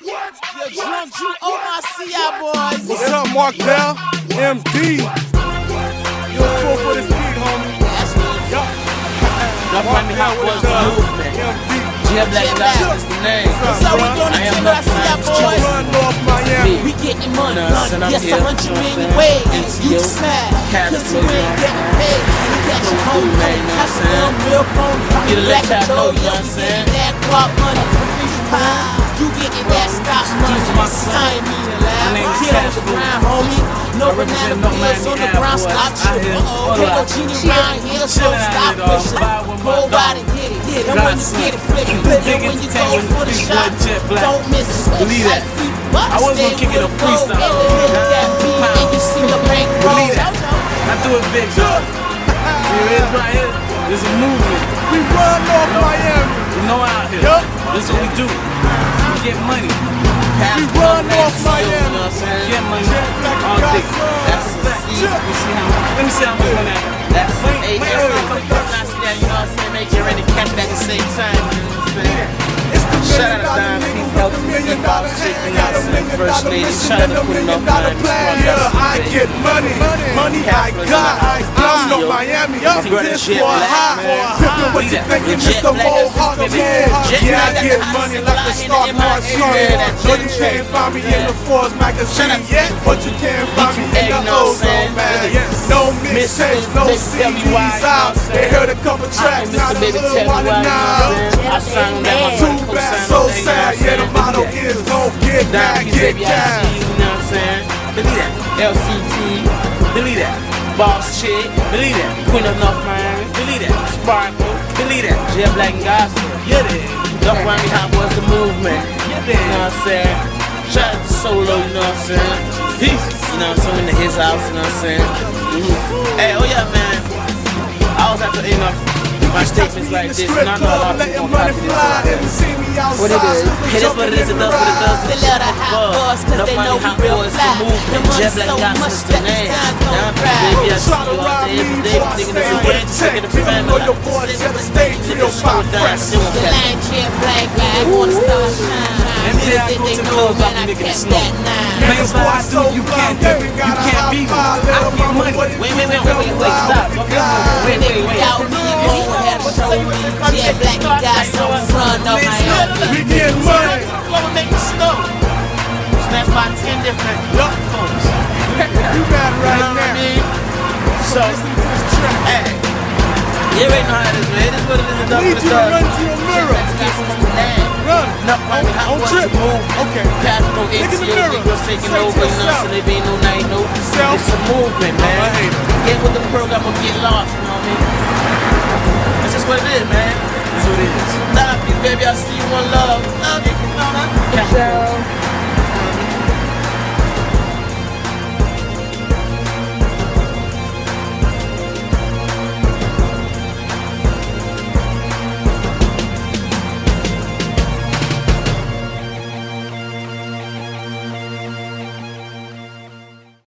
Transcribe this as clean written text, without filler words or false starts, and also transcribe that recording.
What? Yo, Drunk Drew, OMCI boys. What's up, Mark Bell? MD. You a fool for this beat, homie. Yup. Mark Bell was the movement. MD. Jeb Black is the name. So we gonna tell OMCI boys. Run North Miami. We getting money, Nah, yes, 100 million ways. You just mad, cause you ain't getting paid. You got your home money, that's a real phone. Get a Black little tap, know, Joe, you know what I'm saying? that guap money, you getting that stock money. Sign me the lab. Get on the ground, homie. No banana peels on the ground, stop tripping. Ain't no genie around here, so stop pushing. Go out and get it, and when you get it, flip it. And when you go for the shot, don't miss it. Believe that. I was gonna kick it a freestyle. And you see the bank roll. Believe that. I do it big, dog. See, it's right here. There's a movement. We run North Miami. You know out here. Yup. This is what we do. We get money. We run North Miami. You know what I'm saying? Get money all day. That's let me see how much money I got. That's Hey, that's not I see that, you know what I'm saying? Make you ready to catch it at the same time. Shout out to Don Peace Health and Seabox Chicken Nuts, First Lady. Shout out to putting up I get money, money I got. I'm North Miami, this for hot. Pippin' what you thinking, Mr. Mohawk, yeah, I get money like a star card song. No, you can't find me in the Forbes magazine yet, but you can find me in the Ozone mag. No mixtapes, no CDs out. They heard a couple tracks, now the hood wanna know. I sang that Too bad, so sad, yeah, the motto is don't get mad, get cash. You know what I'm saying? Believe that. LCT, believe that. Boss Chick, believe that. Queen of North Miami, believe that. Sparkle, believe that. Jeb Black and Gospel, yeah, that. North Miami Hot was the movement, yeah, that. You know what I'm saying? Shout out to Solo, you know what I'm saying? Peace, you know what I'm saying? In his house, you know what I'm saying? Hey, oh yeah, man. I always have to, you know, my statements like this, and I know a lot of people don't copy this. What it is? It is what it is, it does what it does. They love the hot boys, cause they know we real fly. The money so much that the skies gon' cry. Baby, I see you all day, every day, thinking it's a way to take it to family. Niggas slow it down, see what The that. line Jet Black, I wanna start shine. Every day I go to the club, I'm nigga the snow. Things like I do, you can't do. You can't beat me. I get money. Wait, stop. Wait. Without me, you won't have to show me. Jet Black, you got some fun on my own. We get money. Flow and make it snow. That's my 10 different folks. You got it right now. So, hey, you already know how it is, man. It is what it is. It does what Need it you to run does. to your mirror. Run. On trip. Okay. Castro, Look in the ATO, mirror. Negroes taking Say to over, you know, yourself. so they be no night, no. Yourself. It's a movement, man. I hate it. Get with the program or get lost, you know what I mean? That's just what it is, man. That's what it is. Love you, baby. I see you, one love. Love you. You know that?